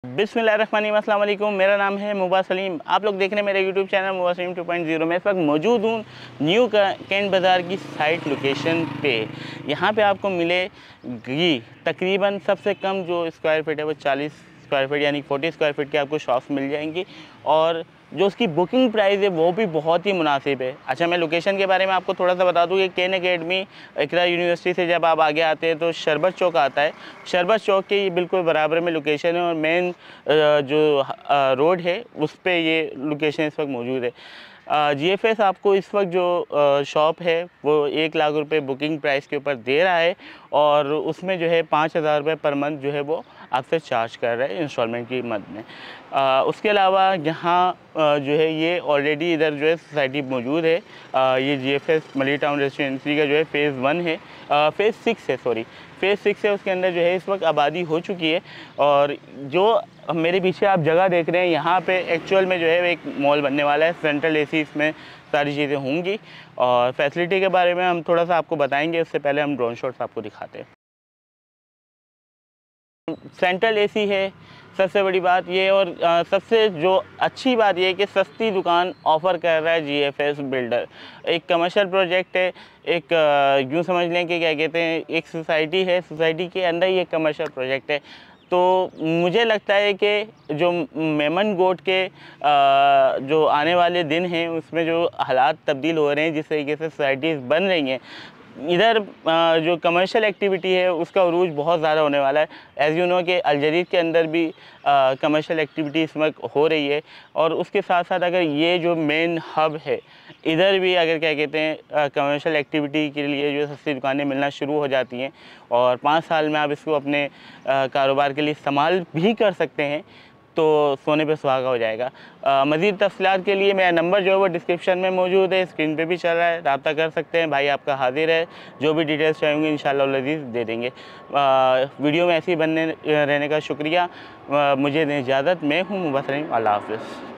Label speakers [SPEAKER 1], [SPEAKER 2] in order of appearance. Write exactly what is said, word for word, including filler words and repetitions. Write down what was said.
[SPEAKER 1] बिस्मिल्लाहिर्रहमानिर्रहीम, अस्सलाम वालेकुम। मेरा नाम है मुबा सलीम। आप लोग देख रहे हैं मेरे यूट्यूब चैनल मुबा सलीम टू पॉइंट ज़ीरो में। इस वक्त मौजूद हूँ न्यू कैंट बाज़ार की साइट लोकेशन पे। यहाँ पे आपको मिलेगी तकरीबन सबसे कम जो स्क्वायर फीट है वो चालीस स्क्वायर फीट यानी चालीस स्क्वायर फीट की आपको शॉप्स मिल जाएंगी, और जो उसकी बुकिंग प्राइस है वो भी बहुत ही मुनासिब है। अच्छा, मैं लोकेशन के बारे में आपको थोड़ा सा बता दूं कि केन एकेडमी इकरा यूनिवर्सिटी से जब आप आगे आते हैं तो शरबत चौक आता है। शरबत चौक के बिल्कुल बराबर में लोकेशन है, और मेन जो रोड है उस पर ये लोकेशन इस वक्त मौजूद है। जी एफ एस आपको इस वक्त जो शॉप है वो एक लाख रुपए बुकिंग प्राइस के ऊपर दे रहा है, और उसमें जो है पाँच हज़ार रुपये पर मंथ जो है वो आपसे चार्ज कर रहा है इंस्टॉलमेंट की मद में। आ, उसके अलावा यहाँ जो है ये ऑलरेडी इधर जो है सोसाइटी मौजूद है। आ, ये जी एफ एस मली टाउन रेसिडेंसी का जो है फ़ेज़ वन है, फ़ेज़ सिक्स है सॉरी फ़ेज़ सिक्स है। उसके अंदर जो है इस वक्त आबादी हो चुकी है, और जो मेरे पीछे आप जगह देख रहे हैं यहाँ पे एक्चुअल में जो है एक मॉल बनने वाला है। सेंट्रल एसी इसमें सारी चीज़ें होंगी, और फैसिलिटी के बारे में हम थोड़ा सा आपको बताएंगे। उससे पहले हम ड्रोन शॉट्स आपको दिखाते हैं। सेंट्रल एसी है सबसे बड़ी बात ये, और आ, सबसे जो अच्छी बात ये है कि सस्ती दुकान ऑफ़र कर रहा है जी एफ एस बिल्डर। एक कमर्शियल प्रोजेक्ट है, एक यूँ समझ लें कि क्या कहते हैं एक सोसाइटी है, सोसाइटी के अंदर ही एक कमर्शियल प्रोजेक्ट है। तो मुझे लगता है कि जो मेमन गोट के आ, जो आने वाले दिन हैं उसमें जो हालात तब्दील हो रहे हैं, जिस तरीके से सोसाइटीज़ बन रही हैं, इधर जो कमर्शियल एक्टिविटी है उसका उरूज बहुत ज़्यादा होने वाला है। एज़ यू नो कि अलजदीद के अंदर भी कमर्शियल एक्टिविटी इस वक्त हो रही है, और उसके साथ साथ अगर ये जो मेन हब है इधर भी अगर क्या कहते हैं कमर्शियल एक्टिविटी के लिए जो सस्ती दुकानें मिलना शुरू हो जाती हैं, और पाँच साल में आप इसको अपने कारोबार के लिए इस्तेमाल भी कर सकते हैं, तो सोने पे सुहागा हो जाएगा। मज़ीद तफ़सीलात के लिए मेरा नंबर जो है वो डिस्क्रिप्शन में मौजूद है, स्क्रीन पे भी चल रहा है, रब्ता कर सकते हैं। भाई आपका हाजिर है, जो भी डिटेल्स चाहेंगे इंशाअल्लाह लज़ीज़ दे देंगे। आ, वीडियो में ऐसे ही बनने रहने का शुक्रिया। मुझे दें इजाज़त। मैं हूँ मुबा सलीम। अल्लाह हाफ़िज़।